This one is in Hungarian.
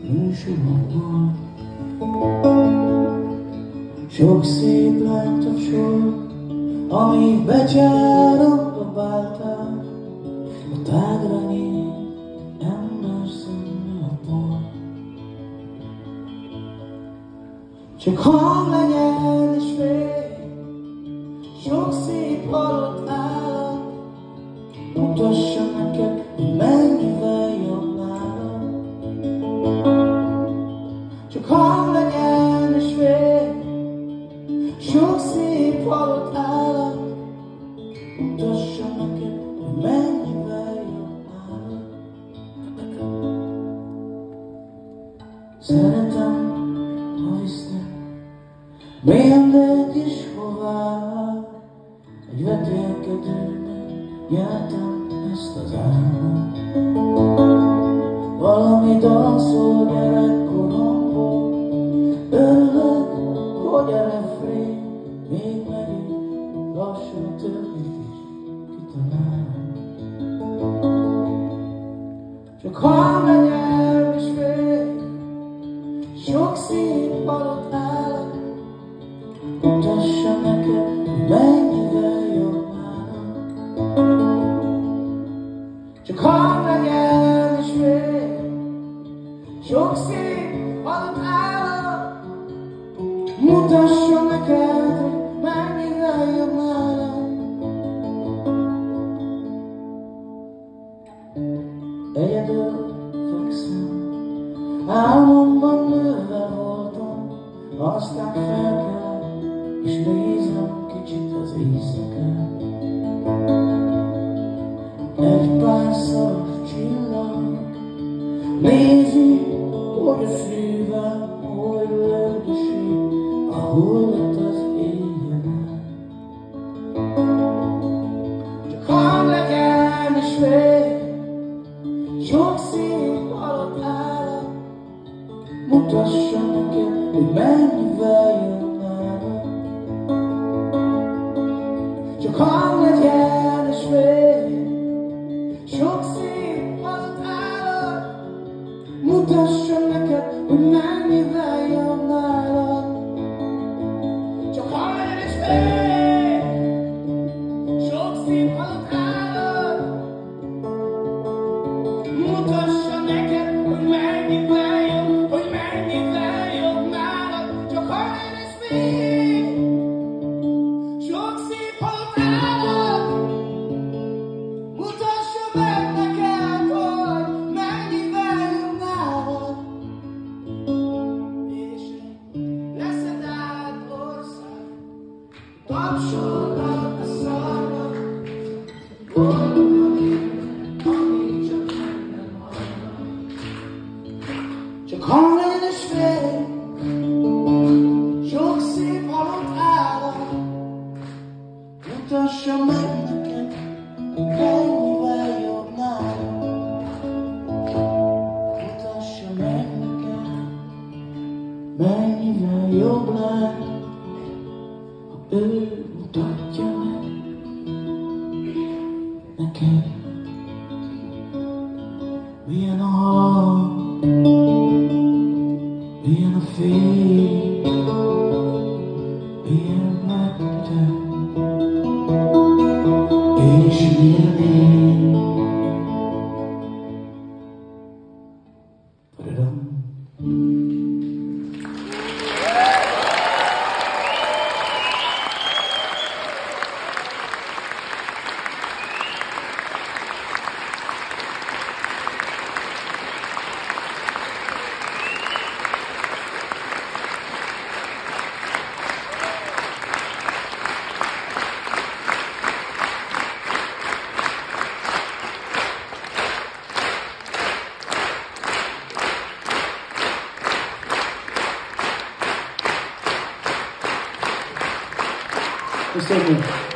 műsorokban. Sok szép lángtapsor, amíg becsárokba váltál, a tágra nyílt ember szemmel a por. Csak hang legyen és fény, sok szép halott állat, mutassa neked, hogy mennyivel jobb nálad. Csak hang legyen és fény, sok szép halott állat, mutassa neked, hogy mennyivel jobb nálad. Szeretem, ha visznek, mindegy is hová. Egy vetélkedőben jártam ezt az álmot. Valami dal szól gyerekkoromból, örülök, hogy a refrén még megint lassan többit is kitalálom. Csak hang legyen és fény, sok szép halott állat, mutassa neked, hogy mennyivel jobb nálad. Csak hang legyen és fény, sok szép halott állat, mutassa neked, hogy mennyivel jobb nálad. Egyedül fekszem, álmomban nőve voltam, aztán felkelek, és nézem kicsit az éjszakát. Egy pár szaros csillag nézi, hogy a szívem hogy lögdösít, a hullat az éjjel át. Csak hang legyen és fény, sok szép halott állat, mutassa neked, hogy mennyivel jobb nálad. Csak hang legyen és fény, sok szép halott állat, mutassa neked, hogy mennyivel jobb nálad. Csak hang legyen és fény, sok szép halott állat, mutassa neked, hogy mennyivel jobb, hogy mennyivel jobb nálad. Csak hang legyen és fény, sok szép halott állat, mutassa meg neked, hogy mennyivel jobb nálad. És leszed át ország, tapsolgat a szarnak, amíg csak nem hallnak. Csak hang legyen és fény, sok szép halott állat, mutassa meg neked, mennyivel jobb nálad. Mutassa meg neked, mennyivel jobb nálad, ha ő mutatja meg neked. Milyen a hang, milyen a fény, milyen megte, és milyen én. Padadam. Köszönjük!